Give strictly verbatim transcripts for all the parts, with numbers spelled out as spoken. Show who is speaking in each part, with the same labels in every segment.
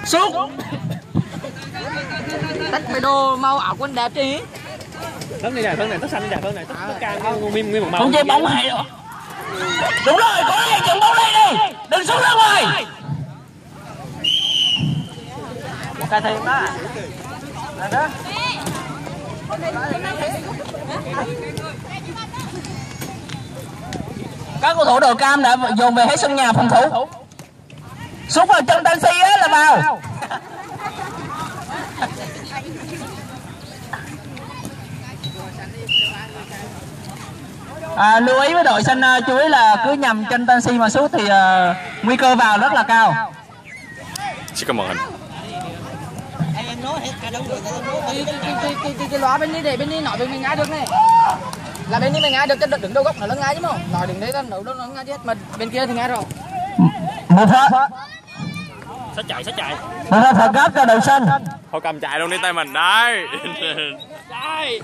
Speaker 1: Sút. Tách mấy đồ màu áo quần đẹp đi.
Speaker 2: Thân này nè, thân này tóc xanh đi nè, thân này tóc cam nguyên nguyên một màu.
Speaker 1: Không chơi bóng hay đâu. Đúng rồi, có này chừng bóng đây đi. Đừng xuống ra ngoài. Một cái thêm đó. Là đó. Các cầu thủ đội cam đã dồn về hết sân nhà phòng thủ. Sút vào chân Tansi á là vào. À, lưu ý với đội xanh uh, chú ý là cứ nhằm chân Tansi mà sút thì uh, nguy cơ vào rất là cao.
Speaker 3: Xin cảm ơn anh.
Speaker 1: Cái loa bên đi để bên đi nói bên mình nghe được này. Là bên đi mình nghe được cái đứng đầu góc nó là nghe chứ mà. Nói đứng đấy là đâu đâu nó nghe chết mà bên kia thì nghe rồi. Một phát.
Speaker 2: Sát chạy, sát chạy.
Speaker 1: Một phát thật gấp cho đội xanh.
Speaker 3: Thôi cầm chạy luôn đi tay mình đây.
Speaker 2: Đây.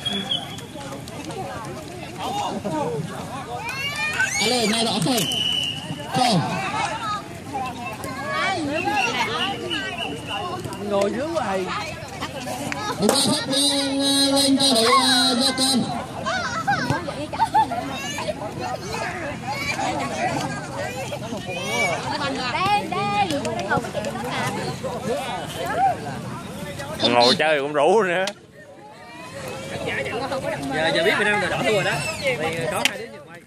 Speaker 1: Alo, nghe rõ không? Không. Ngồi dưới này. Một cái phát lên cho đội Gia Cam.
Speaker 3: Ngồi chơi cũng rủ nữa.
Speaker 2: Giờ giờ biết Việt Nam đỏ thua rồi đó. Thì có hai đứa nhường quay.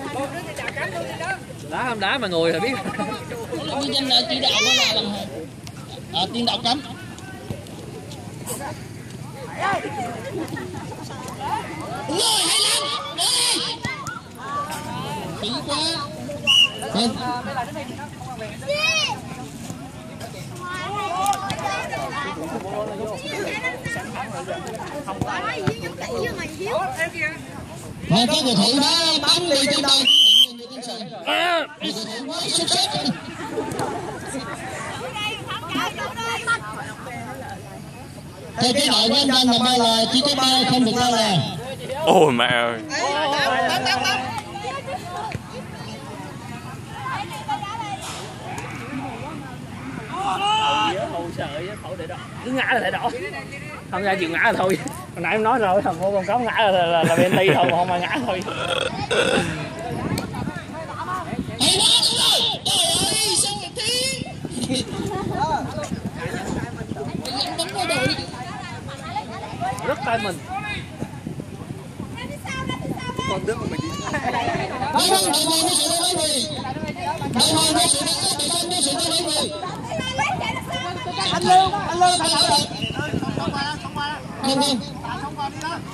Speaker 2: Đá không đá mà ngồi thì biết.
Speaker 1: Cái danh là chỉ đạo đó là làm à, tiên đạo cấm. Đúng rồi, hay lắm. Kỹ quá. Không. Mà có cầu thủ đó bắn đi trên đây. Xuất sắc. Theo cái đội của anh Văn là bao là chỉ có ba không được bao là.
Speaker 3: Ôi mẹ ơi.
Speaker 2: Hầu sợ khẩu để đỏ. Cứ ngã là để đỏ. Không ra chịu ngã là thôi. Hồi nãy em nói rồi, thằng cô con cáo ngã là là, là bên ti thôi mà không mà ngã thôi. Rất tay mình. Con đứa của mình đi.
Speaker 1: Anh Lương, anh Lương phải thở được. Không qua, không qua. Không không. Không qua đi đó.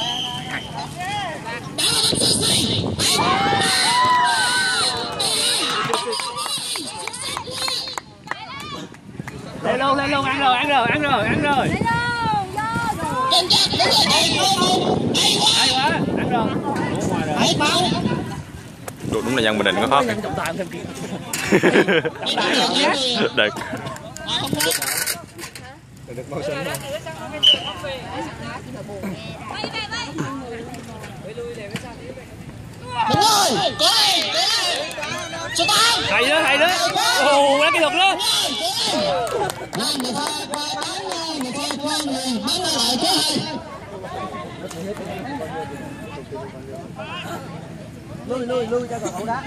Speaker 2: Lên luôn, lên luôn, ăn rồi, ăn rồi, ăn rồi, ăn rồi. Hay quá, ăn rồi.
Speaker 3: Đúng, đúng là dân Bình Định có khó kìa. Được. Được màu xanh.
Speaker 1: Đúng rồi, có đây. Số tám.
Speaker 2: Hay đó, hay đó. Ồ, lấy cái luật đó.
Speaker 1: Người ta qua bán, người ta qua người bán lại có hay. Lui, lui, lui cho cầu thủ đá.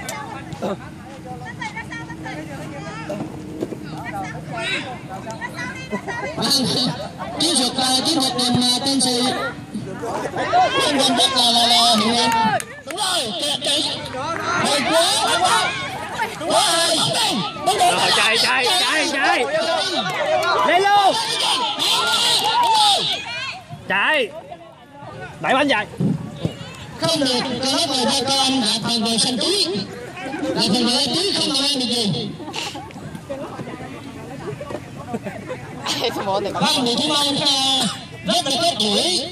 Speaker 1: Chiến thuật là chiến thuật làm tên sĩ không cần rất là là là hiệu nghiệm. Đúng rồi, kẹt kẹt hay quá hay quá quá hay bóng đi bóng đi
Speaker 2: Rồi chạy chạy chạy chạy lên luôn chạy đẩy bánh chạy
Speaker 1: không được cái lớp này ra cho anh hạ phần về xanh túi là phần về túi không làm ăn được gì. Không được chúng anh rất là tốt tuổi.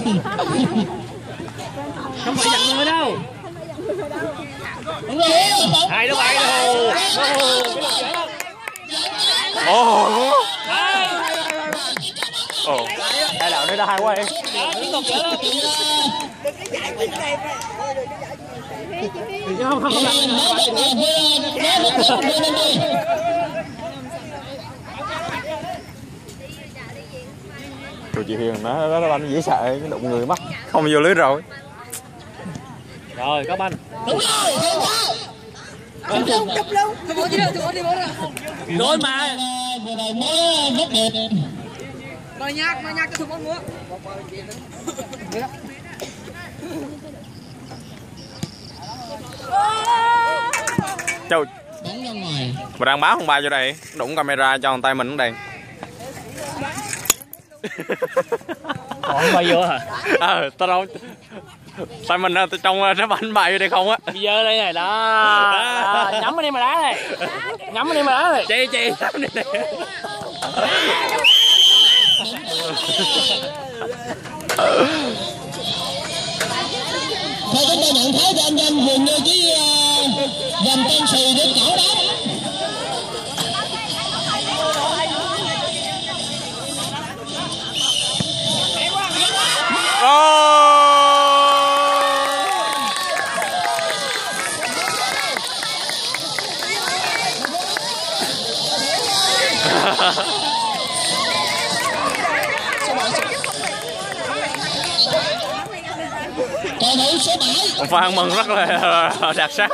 Speaker 2: không phải dặn người đâu. Hai đứa bay đâu.
Speaker 3: Ồ. Ồ. Đại đạo đây đã hay quá em.
Speaker 2: Không không không.
Speaker 3: Rồi chị Huyền nó nó banh dễ sợ, cái đụng người mất không vô lưới rồi.
Speaker 2: Rồi có banh.
Speaker 1: Đúng rồi, hay quá. Không chụp chụp luôn.
Speaker 2: Rồi mà.
Speaker 1: Vừa rồi mới rất đẹp.
Speaker 4: Rồi nhạc, rồi nhạc cái thùng bóng nữa.
Speaker 3: Trời.
Speaker 1: Bắn ra ngoài.
Speaker 3: Mà đang báo không ba vô đây, đụng camera cho tay mình đây.
Speaker 2: Còn bay vô hả?
Speaker 3: Ờ, tao đâu. Tay mình trong nó bắn bay vô đây không á.
Speaker 2: Bây giờ đây này đó. Đó. Nhắm nó đi mà đá này. Nhắm nó đi mà đá này.
Speaker 3: Chị chị nhắm đi này.
Speaker 1: Thôi chúng ta nhận thấy cho anh em dường như cái dầm tên xì để cỏ đó. Cầu thủ số bảy.
Speaker 3: Một pha ăn mừng rất là đặc sắc.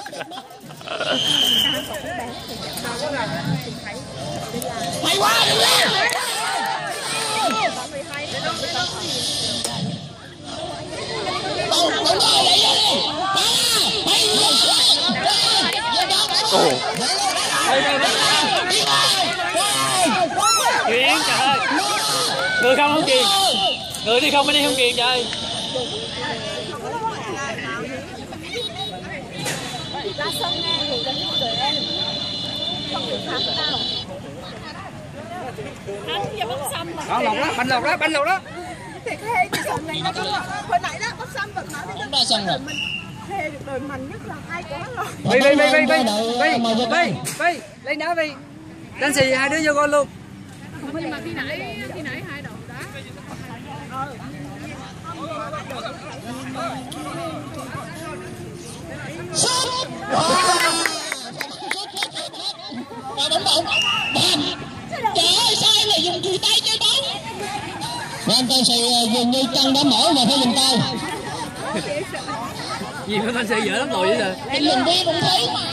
Speaker 1: Hay quá đi lên.
Speaker 2: Chuyện trời ơi. Người không không kiền. Người đi không mới đi không kiền trời.
Speaker 4: Ra sân nghe thì đánh tụi em. Không được thắng đâu. Thắng giờ bóc xăm mà.
Speaker 2: Đó lột đó, banh lột đó, banh lột đó.
Speaker 4: Thiệt hay cái sân này nó có hồi nãy đó bóc xăm vật nói với
Speaker 1: Ra sân rồi.
Speaker 4: thề được đời mình nhất là hai quá rồi.
Speaker 2: Vi vi vi vi vi vi vi vi lên đá vi. Đánh xì hai đứa vô gol luôn.
Speaker 4: Nhưng mà khi nãy khi nãy hai đầu đá.
Speaker 1: Sút. Và bóng bổng. Bam. Trời ơi sao em lại dùng chùi tay chơi bóng. Và anh ta sẽ dường như chân đã mở và phải dùng tay.
Speaker 2: Gì mà thanh sĩ dở lắm rồi vậy giờ.
Speaker 1: Em nhìn đi cũng thấy mà.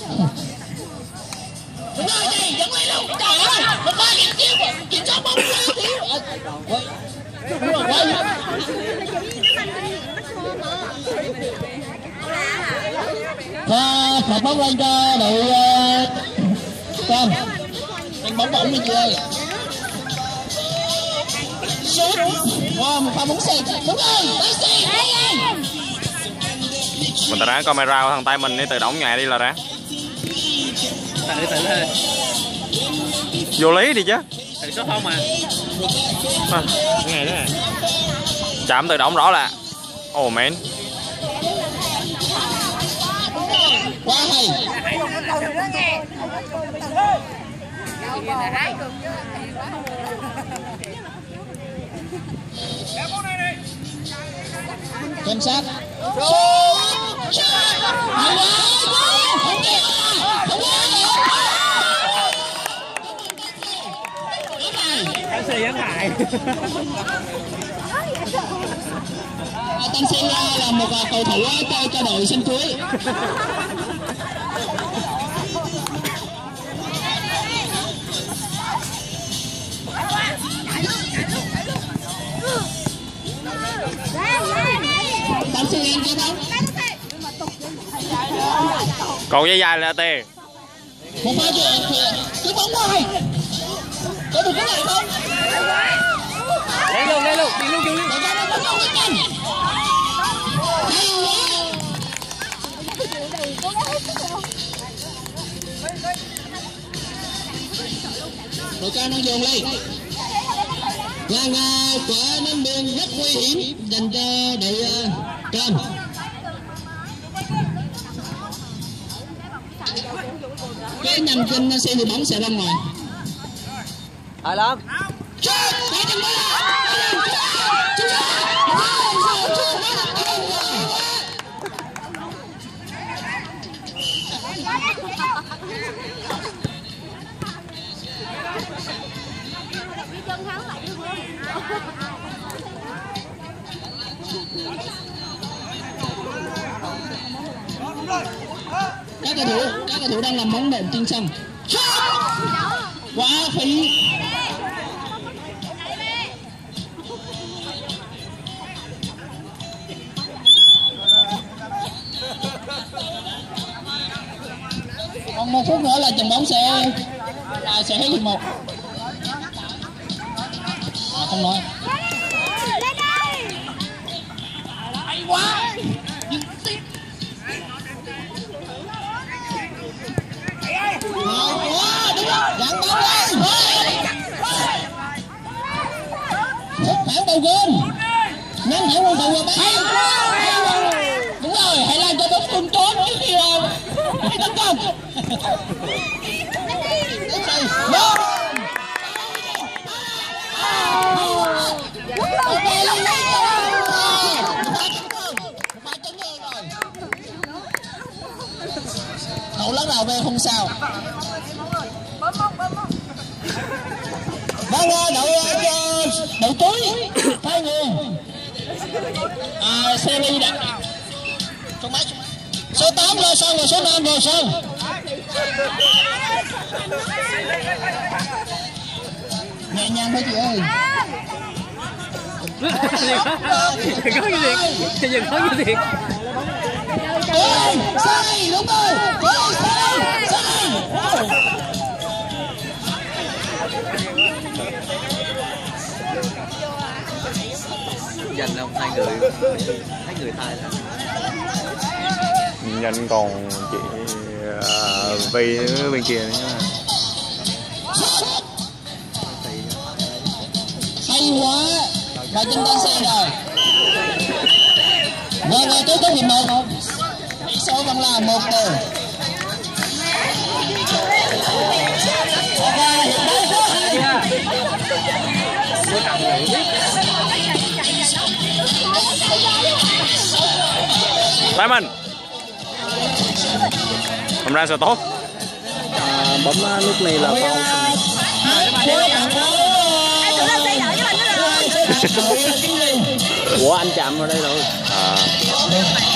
Speaker 1: Đúng rồi này, dẫn lên luôn. Trời ơi, một ba điểm chiêu mà. Kiểm soát bóng ra thiếu. Đúng rồi, quay. Và phạt bóng lên cho đội con. Đánh bóng bổng đi chị ơi. Sút. Wow, một pha bóng xẹt. Đúng rồi, bóng xẹt.
Speaker 3: Mình ta ráng camera của thằng tay mình đi tự động nhẹ đi là ráng.
Speaker 2: Tự tự lên.
Speaker 3: Vô lý đi chứ.
Speaker 2: Tự số không à.
Speaker 3: À.
Speaker 2: Ngày đó à.
Speaker 3: Chạm tự động rõ là. Oh man.
Speaker 1: Quá hay. Quan sát.
Speaker 2: Anh xì hắn hại.
Speaker 1: Tân là một cầu thủ chơi cho đội xanh chuối. Tân Sơn chơi bóng.
Speaker 3: Cầu dây dài là tê.
Speaker 1: Một pha chơi cái bóng ngoài. Có được cái này không?
Speaker 2: Lên luôn, lên luôn, đi luôn, đi luôn.
Speaker 1: Đội ca đang dồn lên. Là quả ném biên rất nguy hiểm dành cho đội Cam. Cái nhằm trên xe thì bóng sẽ ra ngoài.
Speaker 2: Hay lắm.
Speaker 4: Tân thắng lại được luôn.
Speaker 1: Các cầu thủ các cầu thủ đang làm bóng đệm trên sân. Quá phí. Còn một phút nữa là trận bóng sẽ à, sẽ hết hiệp một. À, không nói. Hay quá. Hay quá, đúng rồi. Gắn bóng lên. Phản đầu gôn. Nhanh hãy quân đầu vào bán. Đúng rồi, hãy làm cho bóng tung trốn trước khi hãy tấn công. Cậu lắc đầu về không sao. Vâng, đậu đậu túi hai nguồn à, series đặt số mấy số tám rồi xong rồi số năm rồi xong. Nhẹ nhàng thôi chị ơi.
Speaker 2: Đừng có cái gì, đừng có cái gì.
Speaker 1: Ôi, sai, đúng rồi. Ôi, sai, sai.
Speaker 5: Dành không hai người, hai người thay ra.
Speaker 3: Nhanh còn chị uh, Vi bên kia nữa nha.
Speaker 1: Hay quá. Và chúng ta sai rồi. Rồi rồi tới tới hiệp một. Tỷ số vẫn là một đều.
Speaker 3: Simon hôm nay sao tốt
Speaker 5: À, bấm lúc này là foul. Ủa anh chạm vào đây rồi.
Speaker 3: à.